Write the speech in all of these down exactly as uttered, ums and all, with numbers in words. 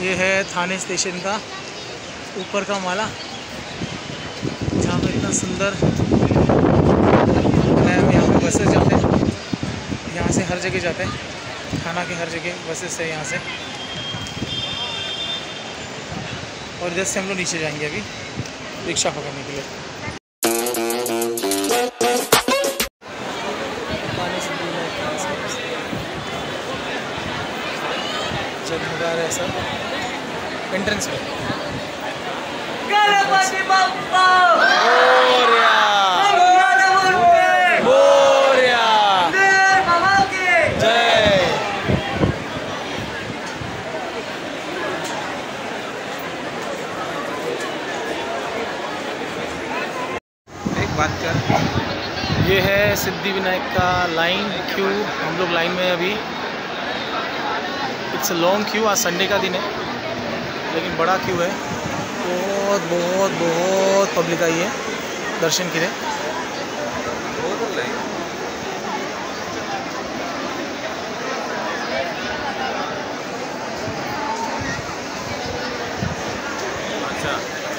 ये है थाने स्टेशन का ऊपर का माला, जहाँ पे इतना सुंदर बनाया हुआ। यहाँ पे बसेस जाते हैं, यहाँ से हर जगह जाते हैं, थाना के हर जगह बसेस है यहाँ से। और इधर से हम लोग नीचे जाएंगे अभी रिक्शा पकड़ने के लिए। जगमगा रहा है सब एंट्रेंस पे। गणपति बप्पा मोरया मोरया बाबा के जय। एक बात कर, ये है सिद्धि विनायक का लाइन क्यू। हम लोग लाइन में अभी, इट्स अ लॉन्ग क्यू। आज संडे का दिन है लेकिन बड़ा क्यू है, बहुत बहुत बहुत पब्लिक आई है दर्शन के लिए। अच्छा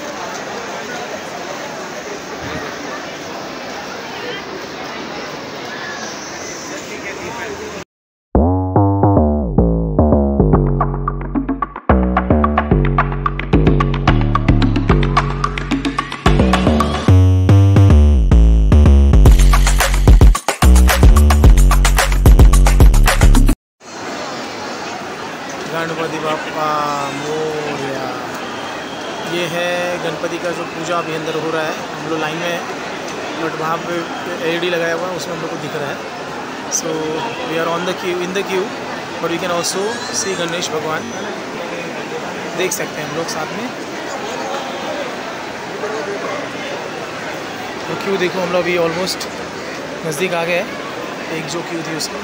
गणपति बाप्पा मोरया। ये है गणपति का जो पूजा अभी अंदर हो रहा है। हम लोग लाइन में है बट वहाँ पे एलईडी लगाया हुआ है, उसमें हम लोग को दिख रहा है। So we are on the queue, in the queue, और we can also see Ganesh भगवान। देख सकते हैं हम लोग साथ में। तो क्यू देखो, हम लोग अभी ऑलमोस्ट नज़दीक आ गए हैं। एक जो क्यू थी उसका,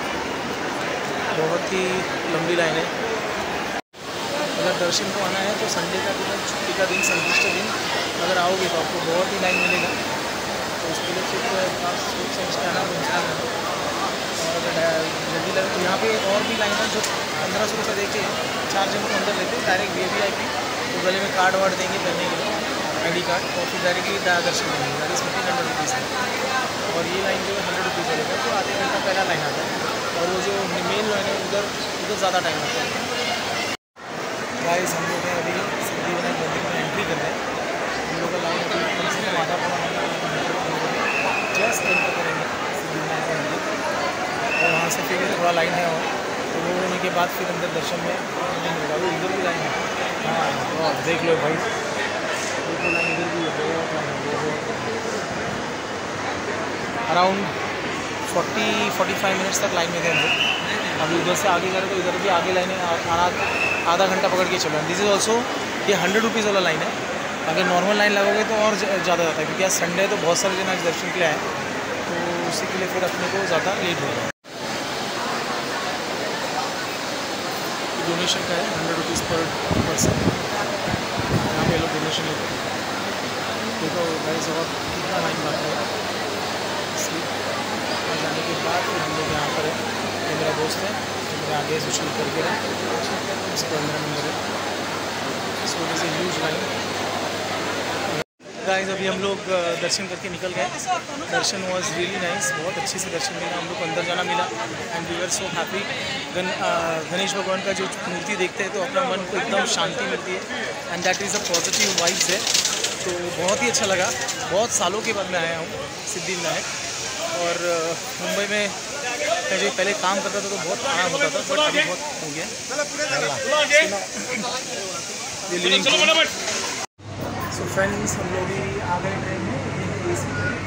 बहुत ही लंबी लाइन है। अगर दर्शन को आना है तो संडे का दिन, छुट्टी का दिन, संतुष्ट दिन अगर आओगे तो आपको बहुत ही लाइन मिलेगा। तो उसके लिए सिर्फ आप सोच समझ के आना, इंसान है। और अगर जल्दी लगे तो यहाँ पे और भी लाइन है जो पंद्रह सौ रुपये दे के चार जन को अंदर लेते हैं। Direct V V I P, तो गले में कार्ड वार्ड देंगे पहनने के लिए, आई डी कार्ड, और फिर डायरेक्टली दर्शन देंगे। That is fifteen hundred rupees है। और ये लाइन जो है हंड्रेड रुपीज़ चलेगा, तो आधे घंटा पहला लाइन आता है। और वो जो मेन लाइन है उधर उधर ज़्यादा टाइम लगता है। गाइस, हम लोग हैं अभी सिद्धि विनायक मंदिर में एंट्री कर रहे हैं। हम लोग का लाइन अभी कम से कम आधा पौना जस्ट एंटर करेंगे सिद्धि विनायक मंदिर, और वहाँ से फिर थोड़ा लाइन है, और तो वो होने के बाद फिर अंदर दर्शन में नहीं होगा। वो इधर भी लाइन है, हाँ देख लो भाई, तो लाइन इधर भी है, बहुत लाइन है। Around forty forty five minutes तक लाइन में थे हम लोग। अभी उधर से आगे करें तो इधर भी आगे लाइन है, आधा आधा घंटा पकड़ के चलो। दिस इज़ ऑल्सो, ये हंड्रेड रुपीज़ वाला लाइन है। अगर नॉर्मल लाइन लगोगे तो और ज़्यादा जाता है, क्योंकि आज संडे है तो बहुत सारे जन आज दर्शन के लिए आए, तो उसी के लिए फिर अपने को ज़्यादा लेट होगा। डोनेशन का है हंड्रेड रुपीज़ पर पर्सन, यहाँ पे लोग डोनेशन लेते हैं। देखो गाइस, और कितना लाइन बाकी है। और जाने के बाद फिर हम लोग यहाँ पर है, ये मेरा दोस्त है जो मेरे आगे सुशील करके है, इसका मेरा नंबर है। So it is a huge line. Guys, अभी हम लोग दर्शन करके निकल गए। दर्शन वाज रियली नाइस, बहुत अच्छे से दर्शन मिला, हम लोग को अंदर जाना मिला, and we were so happy. गण गणेश भगवान का जो मूर्ति देखते हैं तो अपना मन को एकदम शांति मिलती है, and that is a positive vibes है। तो बहुत ही अच्छा लगा। बहुत सालों के बाद मैं आया हूँ सिद्धि विनायक, और मुंबई में मैं जो पहले काम करता था तो बहुत आराम होता था, बट अभी बहुत हो गया। सो फ्रेंड्स, हम लोग भी आ गए ट्रेन में, ए सी ट्रेन।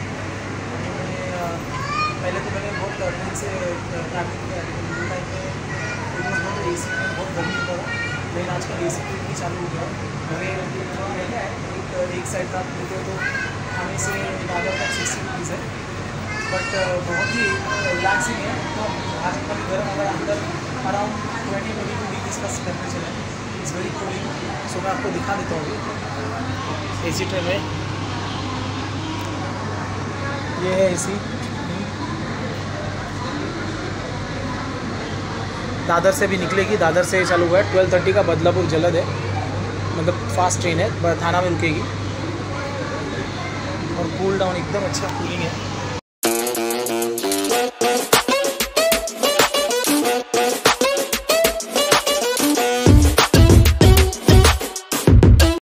पहले तो मैंने बहुत ट्रेन से ट्रैवलिंग किया, लेकिन टाइम में बहुत ए सी ट्रेन, बहुत गर्मी होता था, लेकिन आजकल ए सी ट्रेन भी चालू हो गया। हमें एक साइड रात मिलते हो तो खाने से दादर तक सिक्सटी रुपीज़ है, बट बहुत ही रिलैक्सिंग है। तो आज कभी गर्म अगर अंदर around twenty twenty two degrees का टेम्परेचर है, इट्स वेरी कूलिंग। सो मैं आपको दिखा देता हूँ ए सी ट्रेन में। ये है ए सी, दादर से भी निकलेगी, दादर से चालू हुआ है। ट्वेल्व थर्टी का बदलापुर जलद है, मतलब फास्ट ट्रेन है, थाना में रुकेगी। और कूल डाउन एकदम अच्छा कूलिंग है।